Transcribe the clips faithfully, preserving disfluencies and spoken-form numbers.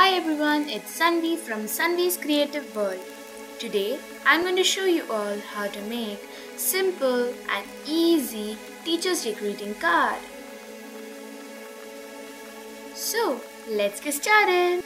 Hi everyone, it's Sanvi from Sanvi's Creative World. Today I'm going to show you all how to make simple and easy Teacher's Day greeting card. So let's get started.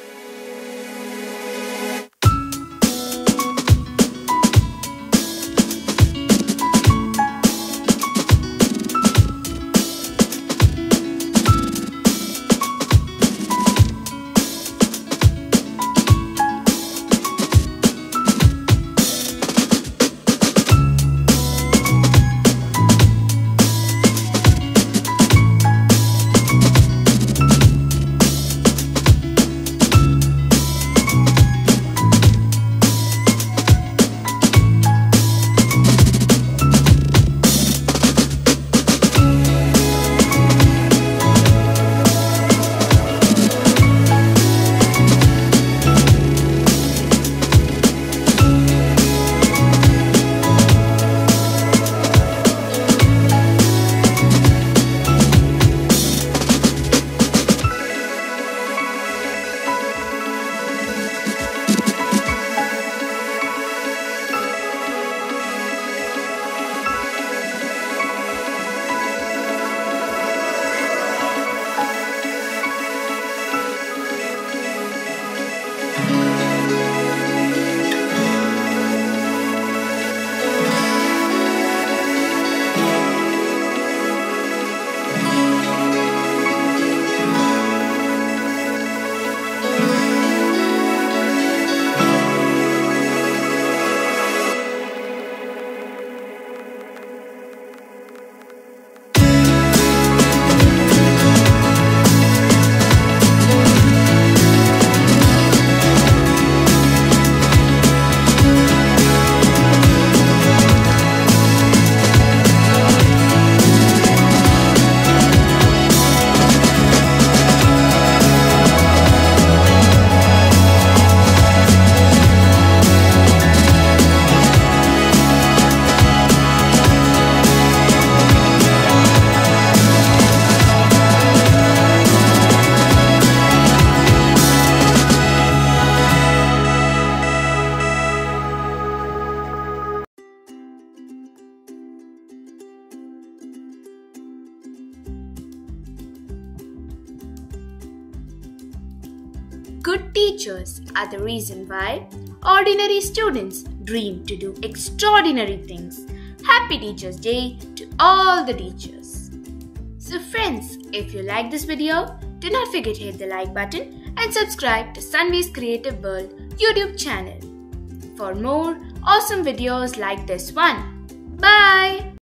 Good teachers are the reason why ordinary students dream to do extraordinary things. Happy Teachers Day to all the teachers. So friends, if you like this video, do not forget to hit the like button and subscribe to Sanvi's Creative World YouTube channel for more awesome videos like this one. Bye!